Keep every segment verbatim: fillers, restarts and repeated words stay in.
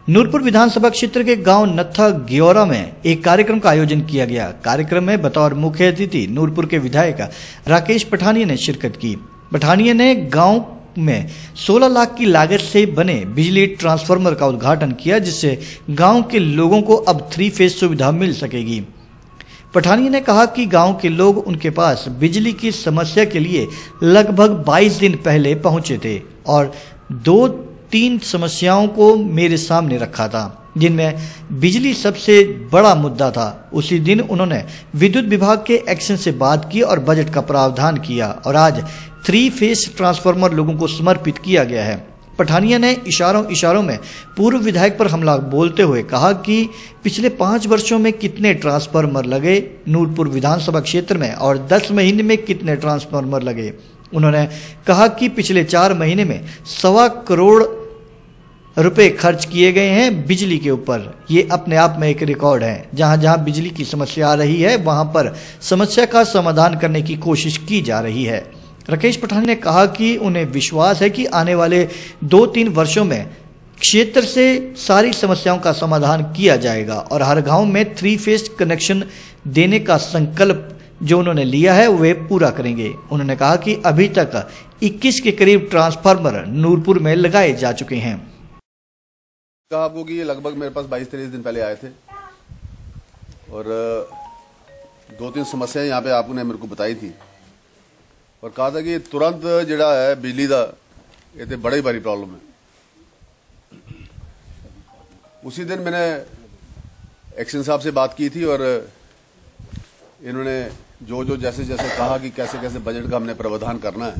नूरपुर विधानसभा क्षेत्र के गांव नत्था ग्योरा में एक कार्यक्रम का आयोजन किया गया। कार्यक्रम में बतौर मुख्य अतिथि नूरपुर के विधायक राकेश पठानिया ने शिरकत की। पठानिया ने गांव में सोलह लाख की लागत से बने बिजली ट्रांसफार्मर का उद्घाटन किया, जिससे गांव के लोगों को अब थ्री फेज सुविधा मिल सकेगी। पठानिया ने कहा कि गांव के लोग उनके पास बिजली की समस्या के लिए लगभग बाईस दिन पहले पहुंचे थे और दो तीन समस्याओं को मेरे सामने रखा था, जिनमें बिजली सबसे बड़ा मुद्दा था। उसी दिन उन्होंने विद्युत विभाग के एक्शन से बात की और बजट का प्रावधान किया और आज थ्री फेज ट्रांसफार्मर लोगों को समर्पित किया गया है। पठानिया ने इशारों इशारों में पूर्व विधायक पर हमला बोलते हुए कहा कि पिछले पांच वर्षों में कितने ट्रांसफार्मर लगे नूरपुर विधानसभा क्षेत्र में और दस महीने में कितने ट्रांसफार्मर लगे। उन्होंने कहा कि पिछले चार महीने में सवा करोड़ रुपए खर्च किए गए हैं बिजली के ऊपर। ये अपने आप में एक रिकॉर्ड है। जहां जहां बिजली की समस्या आ रही है वहां पर समस्या का समाधान करने की कोशिश की जा रही है। राकेश पठानिया ने कहा कि उन्हें विश्वास है कि आने वाले दो तीन वर्षों में क्षेत्र से सारी समस्याओं का समाधान किया जाएगा और हर गांव में थ्री फेज कनेक्शन देने का संकल्प जो उन्होंने लिया है वे पूरा करेंगे। उन्होंने कहा कि अभी तक इक्कीस के करीब ट्रांसफार्मर नूरपुर में लगाए जा चुके हैं। कहा आपको कि ये लगभग मेरे पास बाईस तेईस दिन पहले आए थे और दो तीन समस्याएं यहाँ पे आपने मेरे को बताई थी और कहा था कि तुरंत जड़ा है बिजली का ये तो बड़ा ही भारी प्रॉब्लम है। उसी दिन मैंने एक्शन साहब से बात की थी और इन्होंने जो जो जैसे जैसे कहा कि कैसे कैसे बजट का हमने प्रावधान करना है।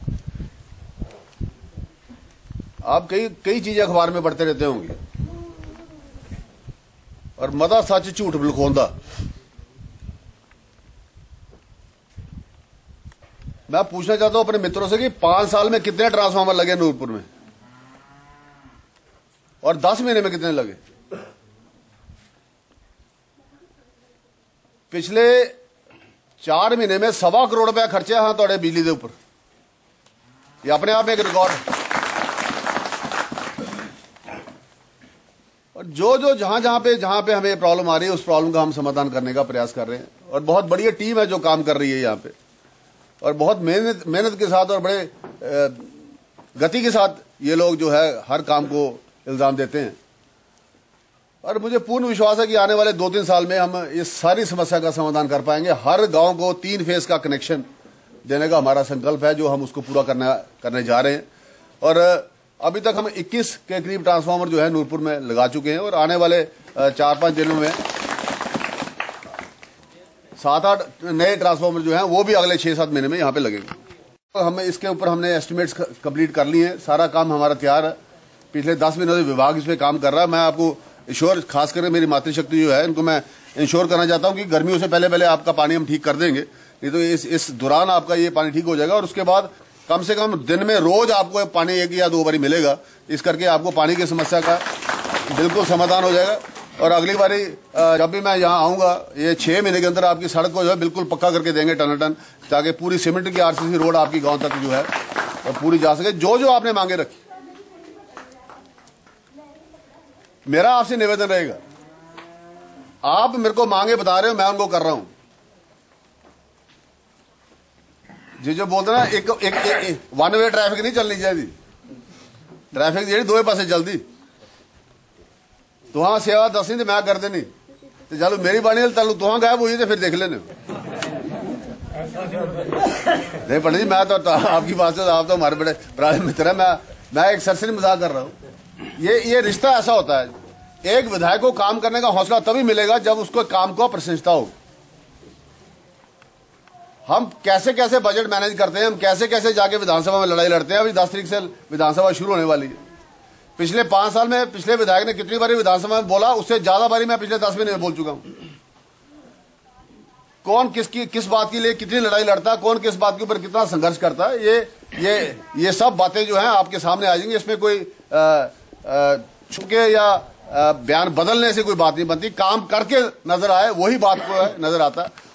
आप कई कई चीजें अखबार में पढ़ते रहते होंगे और मदा सच झूठ बिलखोंदा। मैं पूछना चाहता हूं अपने मित्रों से कि पांच साल में कितने ट्रांसफार्मर लगे नूरपुर में और दस महीने में कितने लगे। पिछले चार महीने में सवा करोड़ रुपया खर्चे हाँ थोड़े बिजली के ऊपर। ये अपने आप में एक रिकॉर्ड। और जो जो जहां जहां पे जहां पे हमें प्रॉब्लम आ रही है उस प्रॉब्लम का हम समाधान करने का प्रयास कर रहे हैं और बहुत बढ़िया टीम है जो काम कर रही है यहाँ पे और बहुत मेहनत मेहनत के साथ और बड़े गति के साथ ये लोग जो है हर काम को इल्जाम देते हैं और मुझे पूर्ण विश्वास है कि आने वाले दो तीन साल में हम इस सारी समस्या का समाधान कर पाएंगे। हर गांव को तीन फेज का कनेक्शन देने का हमारा संकल्प है जो हम उसको पूरा करने करने जा रहे हैं और अभी तक हम इक्कीस के करीब ट्रांसफार्मर जो है नूरपुर में लगा चुके हैं और आने वाले चार पांच दिनों में सात आठ नए ट्रांसफार्मर जो हैं वो भी अगले छह सात महीने में यहाँ पे लगेंगे। हमें इसके ऊपर हमने एस्टिमेट्स कंप्लीट कर लिए हैं। सारा काम हमारा तैयार है। पिछले दस महीनों से विभाग इस पे काम कर रहा है। मैं आपको इंश्योर खास करके मेरी मातृशक्ति जो है इनको मैं इंश्योर करना चाहता हूँ कि गर्मियों से पहले पहले आपका पानी हम ठीक कर देंगे। नहीं तो इस इस दौरान आपका ये पानी ठीक हो जाएगा और उसके बाद कम से कम दिन में रोज आपको पानी एक या दो बारी मिलेगा। इस करके आपको पानी की समस्या का बिल्कुल समाधान हो जाएगा और अगली बारी जब भी मैं यहाँ आऊंगा ये छह महीने के अंदर आपकी सड़क को जो है बिल्कुल पक्का करके देंगे टन टन, ताकि पूरी सीमेंट की आरसीसी रोड आपकी गांव तक जो है पूरी जा सके। जो जो आपने मांगे रखी, मेरा आपसे निवेदन रहेगा, आप मेरे को मांगे बता रहे हो, मैं उनको कर रहा हूं। जी जो बोलते ना एक एक, एक, एक वन वे ट्रैफिक नहीं चलनी चाहिए। ट्रैफिक जी दो पासे चलती तुहां सेवा दसी तो मैं कर देनी तो चलो मेरी बाणी तलू तुहां गायब हुई तो फिर देख लेने। नहीं पंडित जी मैं तो, तो आपकी बात से आप तो हमारे बड़े पुराने मित्र है। मैं मैं एक सरसरी मजाक कर रहा हूं। ये ये रिश्ता ऐसा होता है। एक विधायक को काम करने का हौसला तभी मिलेगा जब उसको काम को प्रशंसता हो। हम कैसे कैसे बजट मैनेज करते हैं, हम कैसे कैसे जाके विधानसभा में लड़ाई लड़ते हैं। अभी दस तारीख से विधानसभा शुरू होने वाली है। पिछले पांच साल में पिछले विधायक ने कितनी बारी विधानसभा में बोला, उससे ज्यादा बारी मैं पिछले दस महीने में बोल चुका हूं। कौन किसकी किस बात के लिए कितनी लड़ाई लड़ता है, कौन किस बात के ऊपर कितना संघर्ष करता है, ये ये ये सब बातें जो हैं आपके सामने आ जाएंगी। इसमें कोई छुपके या आ, बयान बदलने से कोई बात नहीं बनती। काम करके नजर आए वही बात को नजर आता है।